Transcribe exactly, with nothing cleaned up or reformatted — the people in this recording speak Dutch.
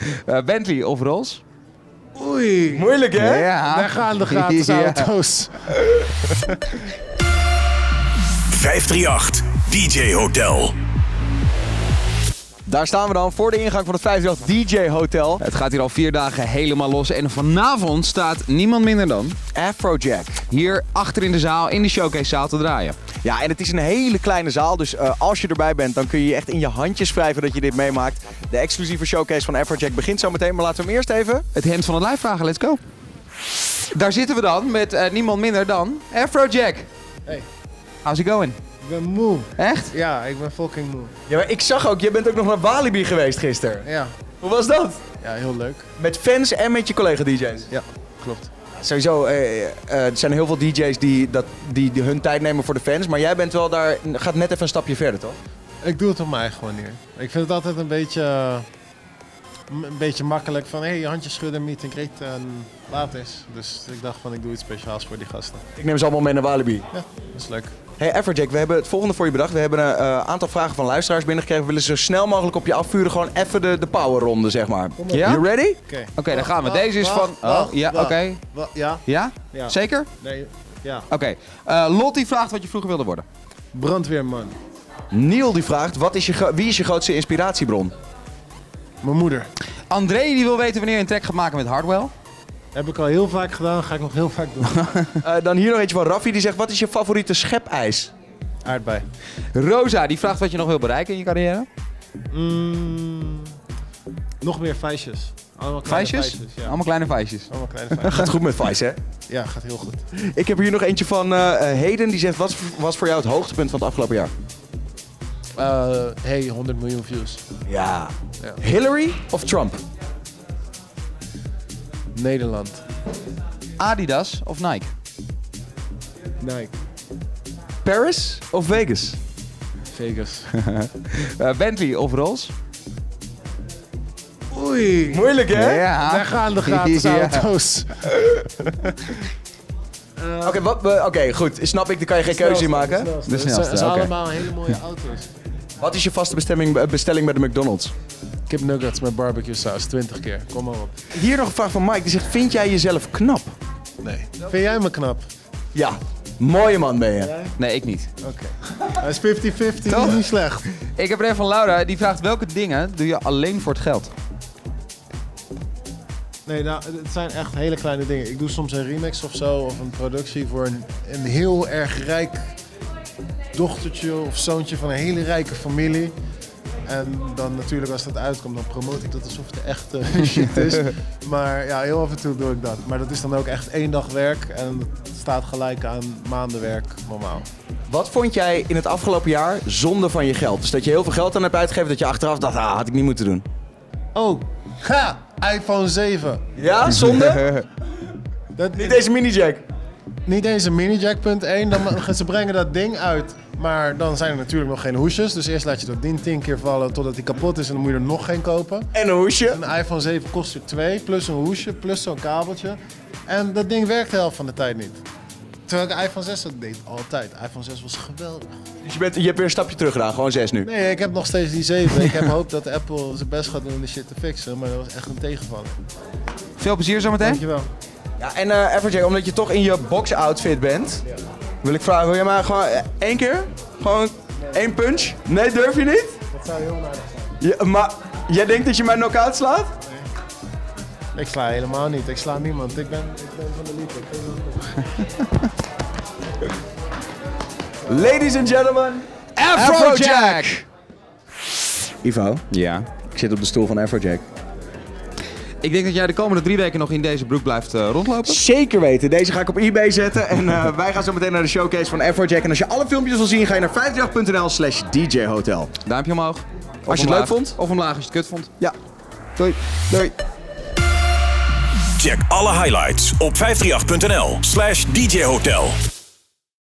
uh, Bentley of Rolls? Oei. Moeilijk, hè? Ja. Daar gaan de gratis Ja. auto's. vijf drie acht D J Hotel. Daar staan we dan voor de ingang van het vijf drie acht D J Hotel. Het gaat hier al vier dagen helemaal los en vanavond staat niemand minder dan Afrojack. hier achter in de zaal, in de showcasezaal te draaien. Ja, en het is een hele kleine zaal, dus uh, als je erbij bent, dan kun je je echt in je handjes wrijven dat je dit meemaakt. De exclusieve showcase van Afrojack begint zo meteen, maar laten we hem eerst even... Het hemd van het lijf vragen, let's go. Daar zitten we dan met uh, niemand minder dan Afrojack. Hey. How's it going? Ik ben moe. Echt? Ja, ik ben fucking moe. Ja, maar ik zag ook, je bent ook nog naar Walibi geweest gisteren. Ja. Hoe was dat? Ja, heel leuk. Met fans en met je collega-D J's? Ja, klopt. Sowieso, uh, uh, er zijn heel veel D J's die, dat, die, die hun tijd nemen voor de fans, maar jij bent wel daar, gaat net even een stapje verder, toch? Ik doe het op mijn eigen manier. Ik vind het altijd een beetje, uh, een beetje makkelijk van, hé, hey, handjes schudden, meet and greet en laat eens. Dus ik dacht van, ik doe iets speciaals voor die gasten. Ik neem ze allemaal mee naar Walibi. Ja, dat is leuk. Hey Afrojack, we hebben het volgende voor je bedacht. We hebben een uh, aantal vragen van luisteraars binnengekregen. We willen ze zo snel mogelijk op je afvuren. Gewoon even de, de powerronde, zeg maar. Ja? You ready? Oké, Oké, okay, daar gaan we. Deze is wacht, van... wacht, Oh, ja, oké. wacht. Okay. Wa- Ja? Ja? Ja. Zeker? Nee, ja. Oké. Okay. Uh, Lottie vraagt wat je vroeger wilde worden. Brandweerman. Neil die vraagt, wat is je gro- wie is je grootste inspiratiebron? Mijn moeder. André die wil weten wanneer je een track gaat maken met Hardwell. Heb ik al heel vaak gedaan, ga ik nog heel vaak doen. uh, dan hier nog eentje van Raffi, die zegt, wat is je favoriete schepijs? Aardbei. Rosa die vraagt wat je nog wil bereiken in je carrière. Mm, nog meer feestjes. Allemaal kleine Feestjes? feestjes, ja. Allemaal kleine feestjes. Allemaal kleine feestjes. Gaat goed met Vice, hè? Ja, gaat heel goed. Ik heb hier nog eentje van uh, Heden, die zegt, wat was voor jou het hoogtepunt van het afgelopen jaar? Uh, hey, honderd miljoen views. Ja. Ja. Hillary of Trump? Nederland. Adidas of Nike? Nike. Paris of Vegas? Vegas. uh, Bentley of Rolls? Oei. Moeilijk, hè? Ja. Daar gaan de gratis Ja. auto's. Oké, okay, oké, okay, goed. Snap ik, dan kan je geen keuze in maken. De De snelste, Het zijn oké. allemaal hele mooie auto's. Wat is je vaste bestemming, bestelling bij de McDonald's? Kip nuggets met barbecue saus, twintig keer. Kom maar op. Hier nog een vraag van Mike, die zegt, vind jij jezelf knap? Nee. Vind jij me knap? Ja, mooie man ben je. Nee, ik niet. Oké. Okay. Hij is vijftig vijftig, Toch? niet slecht. Ik heb er een van Laura, die vraagt welke dingen doe je alleen voor het geld? Nee, nou, het zijn echt hele kleine dingen. Ik doe soms een remix of zo, of een productie voor een, een heel erg rijk dochtertje of zoontje van een hele rijke familie. En dan natuurlijk als dat uitkomt, dan promote ik dat alsof het echt uh, shit is. Maar ja, heel af en toe doe ik dat. Maar dat is dan ook echt één dag werk en het staat gelijk aan maanden werk normaal. Wat vond jij in het afgelopen jaar zonde van je geld? Dus dat je heel veel geld aan hebt uitgegeven, dat je achteraf dacht, ah, had ik niet moeten doen. Oh, ga! iPhone zeven. Ja, zonde? Dat, Niet deze mini-jack. Niet eens een mini-jack punt één, dan gaan ze brengen dat ding uit. Maar dan zijn er natuurlijk nog geen hoesjes. Dus eerst laat je dat ding tien keer vallen totdat hij kapot is en dan moet je er nog geen kopen. En een hoesje. Een iPhone zeven kost er twee, plus een hoesje, plus zo'n kabeltje. En dat ding werkt de helft van de tijd niet. Terwijl ik de iPhone zes dat deed altijd. iPhone zes was geweldig. Dus je, bent, je hebt weer een stapje terug gedaan, gewoon zes nu. Nee, ik heb nog steeds die zeven. Ik heb hoop dat Apple zijn best gaat doen om die shit te fixen. Maar dat was echt een tegenvaller. Veel plezier zometeen. Dankjewel. Ja, en uh, Afrojack, omdat je toch in je box-outfit bent, ja. wil ik vragen, wil jij maar gewoon uh, één keer? Gewoon nee. één punch? Nee, durf je niet? Dat zou heel aardig zijn. Ja, maar jij denkt dat je mij knock-out slaat? Nee. Ik sla helemaal niet. Ik sla niemand. Ik ben, ik ben van de liefde. Ladies and gentlemen, Afrojack! Ivo, Ja? ik zit op de stoel van Afrojack. Ik denk dat jij de komende drie weken nog in deze broek blijft uh, rondlopen. Zeker weten. Deze ga ik op eBay zetten. En uh, wij gaan zo meteen naar de showcase van Afrojack. En als je alle filmpjes wil zien, ga je naar vijf drie acht punt n l slash D J Hotel. Duimpje omhoog. Of Als je het omlaag. leuk vond. Of omlaag als je het kut vond. Ja. Doei. Doei. Check alle highlights op vijf drie acht punt n l slash D J Hotel.